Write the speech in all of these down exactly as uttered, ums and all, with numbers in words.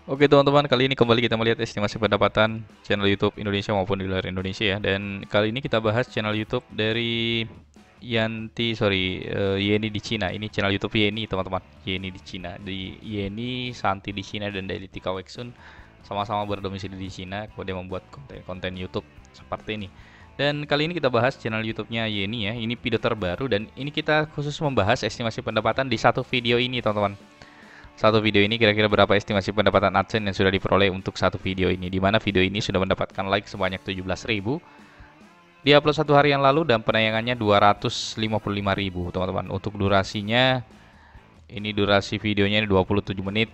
Oke teman-teman, kali ini kembali kita melihat estimasi pendapatan channel YouTube Indonesia maupun di luar Indonesia ya. Dan kali ini kita bahas channel YouTube dari Yanti, sorry, eh, Yeni di Cina. Ini channel YouTube Yeni teman-teman. Yeni di Cina. Di Yeni, Santi di Cina dan dari Tika Weksun sama-sama berdomisili di Cina. Kemudian membuat konten-konten YouTube seperti ini. Dan kali ini kita bahas channel YouTube-nya Yeni ya. Ini video terbaru dan ini kita khusus membahas estimasi pendapatan di satu video ini teman-teman. Satu video ini kira-kira berapa estimasi pendapatan AdSense yang sudah diperoleh untuk satu video ini, di mana video ini sudah mendapatkan like sebanyak tujuh belas ribu, diupload satu hari yang lalu dan penayangannya dua ratus lima puluh lima ribu teman-teman. Untuk durasinya, ini durasi videonya dua puluh tujuh menit,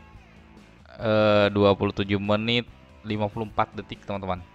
eh, dua puluh tujuh menit lima puluh empat detik teman-teman.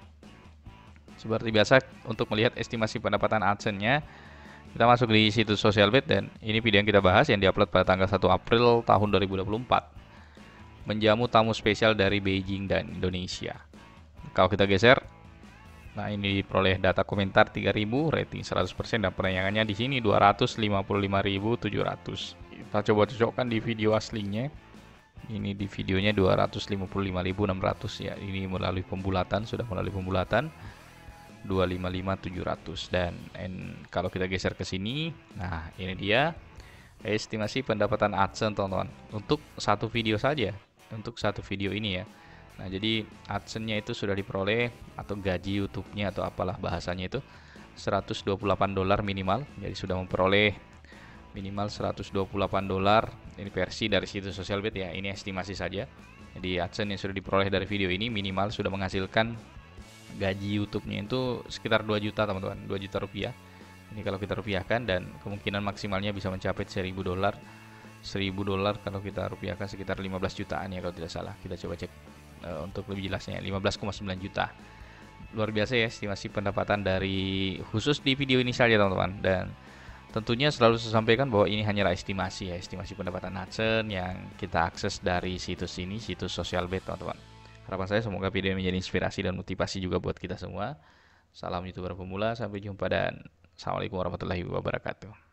Seperti biasa untuk melihat estimasi pendapatan AdSense-nya, kita masuk di situs Socialbit dan ini video yang kita bahas yang diupload pada tanggal satu April tahun dua ribu dua puluh empat. Menjamu tamu spesial dari Beijing dan Indonesia. Kalau kita geser, nah ini diperoleh data komentar tiga ribu, rating seratus persen dan penayangannya di sini dua ratus lima puluh lima ribu tujuh ratus. Kita coba cocokkan di video aslinya. Ini di videonya dua ratus lima puluh lima ribu enam ratus ya. Ini melalui pembulatan, sudah melalui pembulatan. dua ratus lima puluh lima ribu tujuh ratus dan and, kalau kita geser ke sini, nah ini dia estimasi pendapatan AdSense teman-teman untuk satu video saja, untuk satu video ini ya. Nah jadi AdSense-nya itu sudah diperoleh atau gaji YouTube-nya atau apalah bahasanya itu seratus dua puluh delapan dolar minimal, jadi sudah memperoleh minimal seratus dua puluh delapan dolar. Ini versi dari situs Socialbit ya, ini estimasi saja. Jadi AdSense yang sudah diperoleh dari video ini minimal sudah menghasilkan gaji YouTube-nya itu sekitar dua juta teman-teman, dua juta rupiah. Ini kalau kita rupiahkan dan kemungkinan maksimalnya bisa mencapai seribu dolar. seribu dolar kalau kita rupiahkan sekitar lima belas jutaan ya kalau tidak salah. Kita coba cek uh, untuk lebih jelasnya, lima belas koma sembilan juta. Luar biasa ya estimasi pendapatan dari khusus di video ini saja teman-teman. Dan tentunya selalu saya sampaikan bahwa ini hanyalah estimasi ya, estimasi pendapatan AdSense yang kita akses dari situs ini, situs Socialbit teman-teman. Harapan saya semoga video ini menjadi inspirasi dan motivasi juga buat kita semua. Salam YouTuber pemula, sampai jumpa dan Assalamualaikum warahmatullahi wabarakatuh.